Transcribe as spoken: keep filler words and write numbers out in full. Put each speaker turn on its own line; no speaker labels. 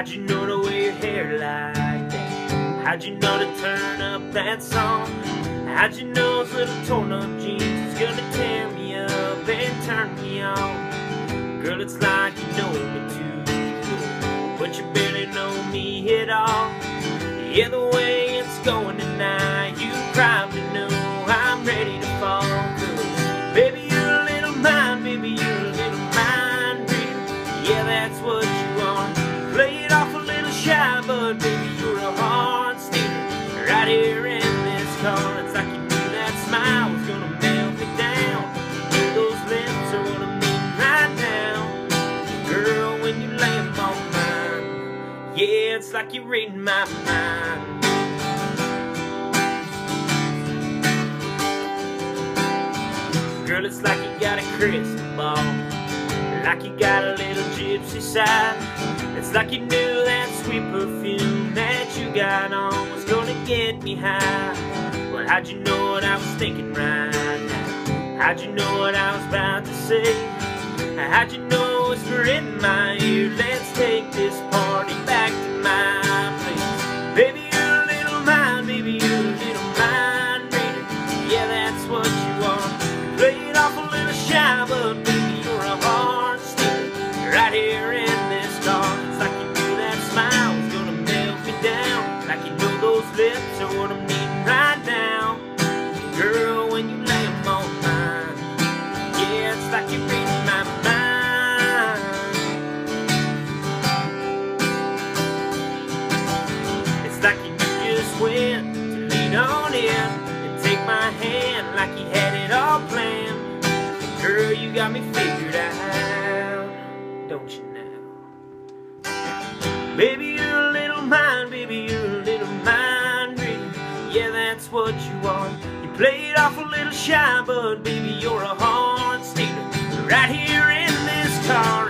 How'd you know to wear your hair like that? How'd you know to turn up that song? How'd you know those little torn up jeans is gonna tear me up and turn me on? Girl, it's like you know me too, but you barely know me at all. Yeah, the way it's going tonight, you probably know I'm ready to fall. Cause baby, you're a little mind, baby, you're a little mind reader. Yeah, that's what you are. Play it off a little shy, but baby, you're a heart stealer. Right here in this car, it's like you knew that smile was gonna melt me down. You know those lips are what I mean right now. Girl, when you lay them on mine, yeah, it's like you're reading my mind. Girl, it's like you got a crystal ball, like you got a little gypsy side. It's like you knew that sweet perfume that you got on was gonna get me high. Well, how'd you know what I was thinking right now? How'd you know what I was about to say? How'd you know it's in my ear? Let's take this party back to my place. Baby, you're a little mind, baby, you're a little mind reader. Yeah, that's what you are. Play it off a little shy, but baby, you're a heart stealer. Right here in this car, it's like you knew that smile was gonna melt me down. Like you know those lips are what I'm needing right now. Girl, when you lay them on mine, yeah, it's like you're reading my mind. It's like you just went to lean on in and take my hand like you had it all planned. And girl, you got me figured out, don't you now? Baby, you're a little mind, baby, you're a little mind reader. Yeah, that's what you are. You play it off a little shy, but baby, you're a heart stealer. Right here in this car.